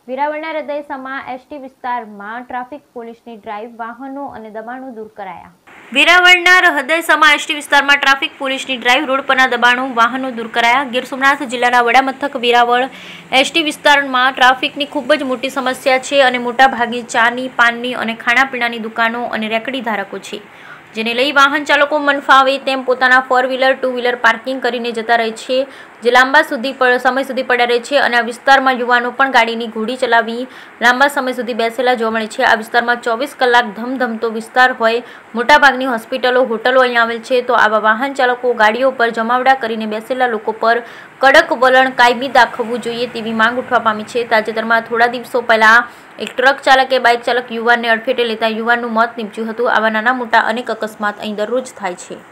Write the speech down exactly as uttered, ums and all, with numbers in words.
વેરાવળના હૃદયસમા એસટી વિસ્તારમાં ટ્રાફિક પોલીસની ડ્રાઈવ, વાહનો અને દબાણો દૂર કરાયા. વેરાવળના હૃદયસમા એસટી વિસ્તારમાં ટ્રાફિક પોલીસની ડ્રાઈવ, રોડ પરના દબાણો, વાહનો દૂર કરાયા. ગીર સોમનાથ જિલ્લાના વડામથક વેરાવળ એસટી વિસ્તારમાં ટ્રાફિકની ખૂબ જ મોટી સમસ્યા છે અને મોટાભાગે ચાની, પાનની અને ખાણાપીણાની દુકાનો અને રેકડી ધારકો છે, જેને લઈ વાહન ચાલકો મન ફાવે તેમ પોતાના four wheeler, two wheeler parking કરીને જતા રહે છે, જે લાંબા સુધી સમય સુધી પડ્યા રહે છે અને આ વિસ્તારમાં યુવાનો પણ ગાડીની ઘોડી ચલાવી લાંબા સમય સુધી બેસેલા જોવા મળે છે. આ વિસ્તારમાં ચોવીસ કલાક ધમધમતો વિસ્તાર હોય, મોટાભાગની હોસ્પિટલો, હોટલો અહીં આવેલ છે, તો આવા વાહન ચાલકો ગાડીઓ પર જમાવડા કરીને બેસેલા લોકો પર કડક વલણ કાયમી દાખવવું જોઈએ તેવી માંગ ઉઠવા પામી છે. તાજેતરમાં થોડા દિવસો પહેલા એક ટ્રક ચાલકે બાઇક ચાલક યુવાનને અડફેટે લેતા યુવાનનું મોત નીપજ્યું હતું. આવા નાના મોટા અનેક અકસ્માત અહીં દરરોજ થાય છે.